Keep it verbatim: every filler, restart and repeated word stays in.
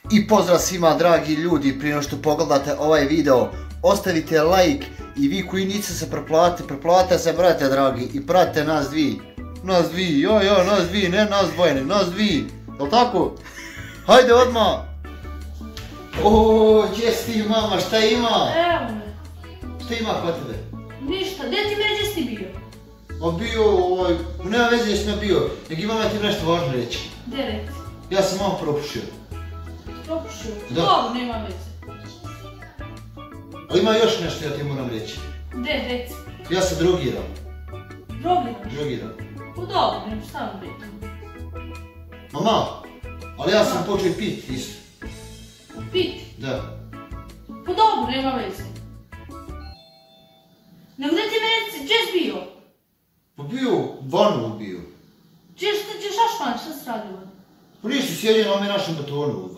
I pozdrav svima dragi ljudi, prije što pogledate ovaj video, ostavite like i vi koji niste se preplatili, preplatite se brate dragi i pratite nas dvi. Nas dvi, jo jo, nas dvi, ne nas dvojene, nas dvi, jel tako? Hajde odmah! Oooo, gdje si ti mama, šta ima? Evo me. Šta ima kod tebe? Ništa, gdje ti mene, gdje si ti bio? A bio, ovaj, nema veze gdje sam bio, nek imam ja ti nešto važno reći. Gdje reci? Ja sam malo propušio. Propušio? Da. Dobro, nema veze. Ali ima još nešto ja ti moram reći. Gdje reci? Ja se drogiram. Drogiraš? Drogiram. Pa dobro, nema šta vam biti. Mama, ali ja sam počeo pit isto. Pit? Da. Pa dobro, nema veze. Nego gdje ti mene reci, gdje si bio? Pa bio, vanu bio. Gdje si šašman, šta si radio? Pa ništa, sjedio na ome našem betonu.